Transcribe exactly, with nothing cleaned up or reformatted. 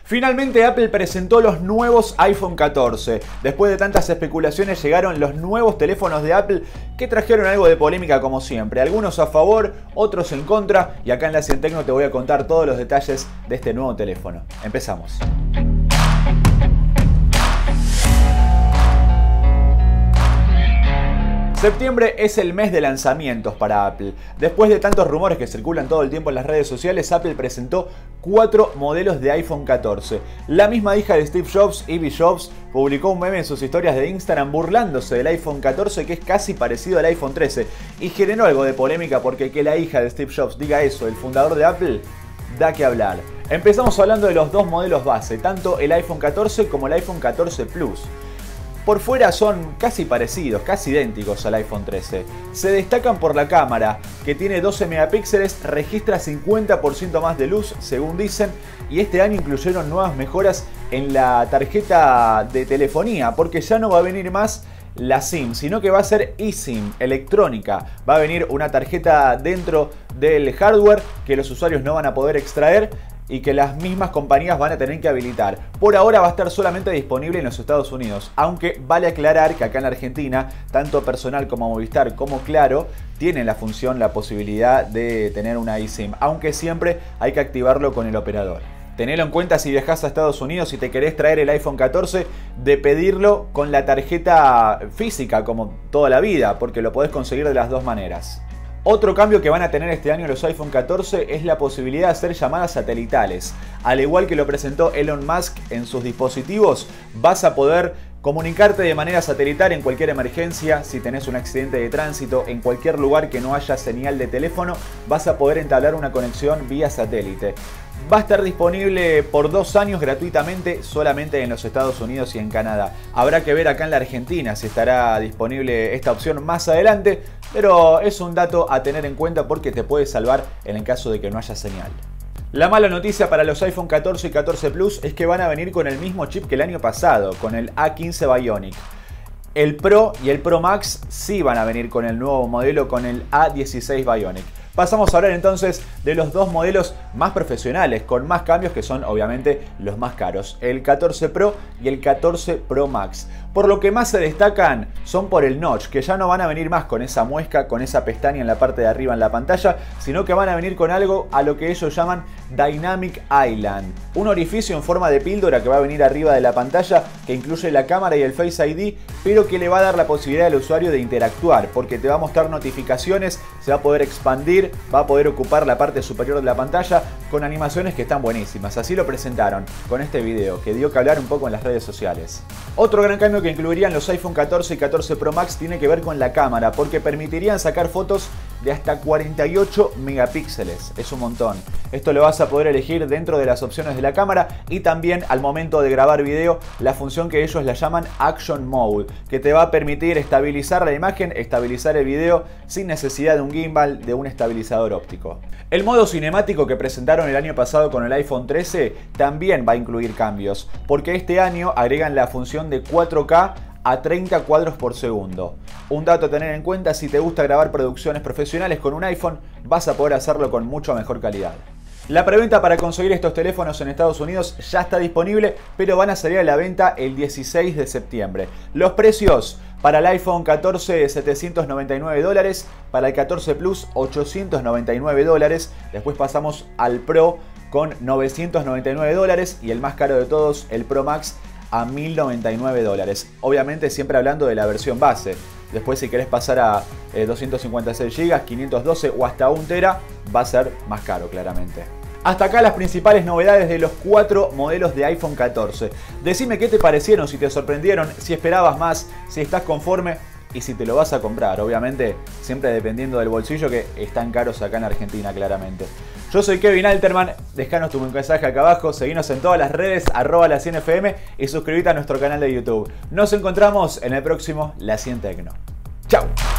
Finalmente Apple presentó los nuevos iPhone catorce. Después de tantas especulaciones llegaron los nuevos teléfonos de Apple que trajeron algo de polémica como siempre. Algunos a favor, otros en contra, y acá en La cien Tecno te voy a contar todos los detalles de este nuevo teléfono. Empezamos. Septiembre es el mes de lanzamientos para Apple. Después de tantos rumores que circulan todo el tiempo en las redes sociales, Apple presentó cuatro modelos de iPhone catorce. La misma hija de Steve Jobs, Ivy Jobs, publicó un meme en sus historias de Instagram burlándose del iPhone catorce, que es casi parecido al iPhone trece, y generó algo de polémica porque que la hija de Steve Jobs diga eso, el fundador de Apple, da que hablar. Empezamos hablando de los dos modelos base, tanto el iPhone catorce como el iPhone catorce Plus. Por fuera son casi parecidos, casi idénticos al iPhone trece. Se destacan por la cámara, que tiene doce megapíxeles, registra cincuenta por ciento más de luz, según dicen, y este año incluyeron nuevas mejoras en la tarjeta de telefonía, porque ya no va a venir más la SIM, sino que va a ser eSIM, electrónica. Va a venir una tarjeta dentro del hardware que los usuarios no van a poder extraer y que las mismas compañías van a tener que habilitar. Por ahora va a estar solamente disponible en los Estados Unidos, aunque vale aclarar que acá en la Argentina, tanto Personal como Movistar como Claro tienen la función, la posibilidad de tener una eSIM, aunque siempre hay que activarlo con el operador. Tenelo en cuenta si viajás a Estados Unidos y te querés traer el iPhone catorce, de pedirlo con la tarjeta física como toda la vida, porque lo podés conseguir de las dos maneras. Otro cambio que van a tener este año los iPhone catorce es la posibilidad de hacer llamadas satelitales. Al igual que lo presentó Elon Musk en sus dispositivos, vas a poder comunicarte de manera satelital en cualquier emergencia. Si tenés un accidente de tránsito, en cualquier lugar que no haya señal de teléfono, vas a poder entablar una conexión vía satélite. Va a estar disponible por dos años gratuitamente solamente en los Estados Unidos y en Canadá. Habrá que ver acá en la Argentina si estará disponible esta opción más adelante, pero es un dato a tener en cuenta porque te puede salvar en el caso de que no haya señal. La mala noticia para los iPhone catorce y catorce Plus es que van a venir con el mismo chip que el año pasado, con el A quince Bionic. El Pro y el Pro Max sí van a venir con el nuevo modelo, con el A dieciséis Bionic. Pasamos a hablar entonces de los dos modelos más profesionales, con más cambios, que son obviamente los más caros, el catorce Pro y el catorce Pro Max. Por lo que más se destacan son por el notch, que ya no van a venir más con esa muesca, con esa pestaña en la parte de arriba en la pantalla, sino que van a venir con algo a lo que ellos llaman Dynamic Island, un orificio en forma de píldora que va a venir arriba de la pantalla, que incluye la cámara y el Face I D, pero que le va a dar la posibilidad al usuario de interactuar, porque te va a mostrar notificaciones, se va a poder expandir, va a poder ocupar la parte superior de la pantalla con animaciones que están buenísimas. Así lo presentaron con este video, que dio que hablar un poco en las redes sociales. Otro gran cambio que incluirían los iPhone catorce y catorce Pro Max tiene que ver con la cámara, porque permitirían sacar fotos de hasta cuarenta y ocho megapíxeles. Es un montón. Esto lo vas a poder elegir dentro de las opciones de la cámara, y también al momento de grabar video la función que ellos la llaman Action Mode, que te va a permitir estabilizar la imagen, estabilizar el video sin necesidad de un gimbal, de un estabilizador óptico. El modo cinemático que presentaron el año pasado con el iPhone trece también va a incluir cambios, porque este año agregan la función de cuatro K a treinta cuadros por segundo. Un dato a tener en cuenta: si te gusta grabar producciones profesionales con un iPhone, vas a poder hacerlo con mucho mejor calidad. La preventa para conseguir estos teléfonos en Estados Unidos ya está disponible, pero van a salir a la venta el dieciséis de septiembre. Los precios: para el iPhone catorce, setecientos noventa y nueve dólares, para el catorce Plus, ochocientos noventa y nueve dólares, después pasamos al Pro con novecientos noventa y nueve dólares, y el más caro de todos, el Pro Max, a mil noventa y nueve dólares. Obviamente siempre hablando de la versión base. Después, si querés pasar a eh, doscientos cincuenta y seis gigas, quinientos doce o hasta un tera, va a ser más caro claramente. Hasta acá las principales novedades de los cuatro modelos de iPhone catorce. Decime qué te parecieron, si te sorprendieron, si esperabas más, si estás conforme y si te lo vas a comprar. Obviamente siempre dependiendo del bolsillo, que están caros acá en Argentina claramente. Yo soy Kevin Alterman, dejanos tu mensaje acá abajo, seguinos en todas las redes, arroba La cien F M, y suscríbete a nuestro canal de YouTube. Nos encontramos en el próximo La cien Tecno. ¡Chao!